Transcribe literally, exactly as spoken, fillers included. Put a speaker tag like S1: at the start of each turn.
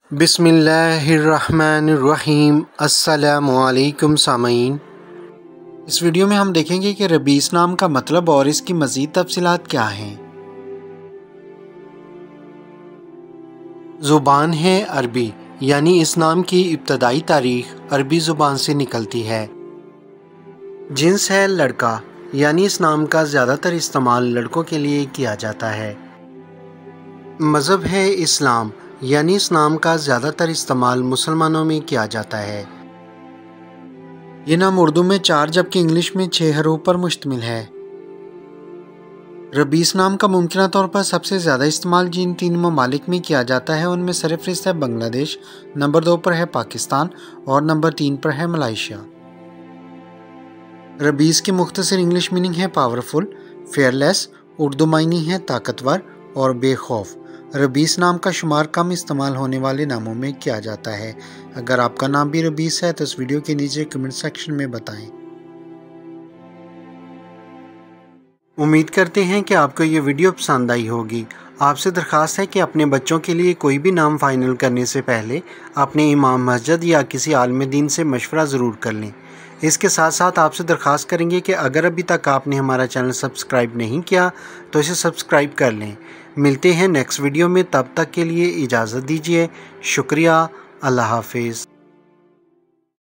S1: बिस्मिल्लाहिर्रहमानिर्रहीम। अस्सलामुअलैकुम सामीन। इस वीडियो में हम देखेंगे कि रबीस नाम का मतलब और इसकी मज़ीद तफसीलात क्या हैं। ज़ुबान है अरबी, यानी इस नाम की इब्तदाई तारीख अरबी ज़ुबान से निकलती है। जिन्स है लड़का, यानी इस नाम का ज़्यादातर इस्तेमाल लड़कों के लिए किया जाता है। मज़हब है इस्लाम, यानी इस नाम का ज़्यादातर इस्तेमाल मुसलमानों में किया जाता है। ये नाम उर्दू में चार जबकि इंग्लिश में छः हरूफ पर मुश्तमिल है। रबीस नाम का मुमकिन तौर पर सबसे ज़्यादा इस्तेमाल जिन तीन ममालिक में किया जाता है उनमें सरफहरिस्त है बांग्लादेश, नंबर दो पर है पाकिस्तान और नंबर तीन पर है मलाइशिया। रबीस की मुख्तसर इंग्लिश मीनिंग है पावरफुल, फेयरलेस, उर्दू मायनी है ताकतवर और बेखौफ। रबीस नाम का शुमार कम इस्तेमाल होने वाले नामों में किया जाता है। अगर आपका नाम भी रबीस है तो इस वीडियो के नीचे कमेंट सेक्शन में बताएं। उम्मीद करते हैं कि आपको ये वीडियो पसंद आई होगी। आपसे दरख्वास्त है कि अपने बच्चों के लिए कोई भी नाम फ़ाइनल करने से पहले अपने इमाम मस्जिद या किसी आलिम दीन से मशवरा ज़रूर कर लें। इसके साथ साथ आपसे दरख्वास्त करेंगे कि अगर अभी तक आपने हमारा चैनल सब्सक्राइब नहीं किया तो इसे सब्सक्राइब कर लें। मिलते हैं नेक्स्ट वीडियो में, तब तक के लिए इजाज़त दीजिए। शुक्रिया। अल्लाह हाफिज़।